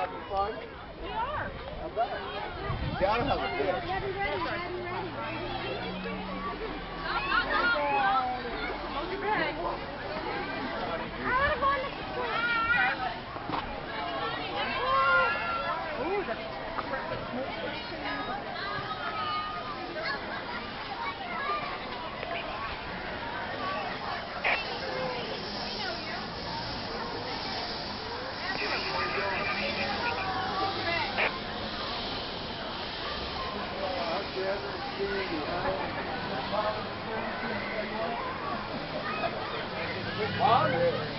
having fun? We are. I bet. You gotta have a beer. Ready, ready, ready, ready. Hold your bag. I would have gone to school. Ooh, that's perfect smoke station. Wow.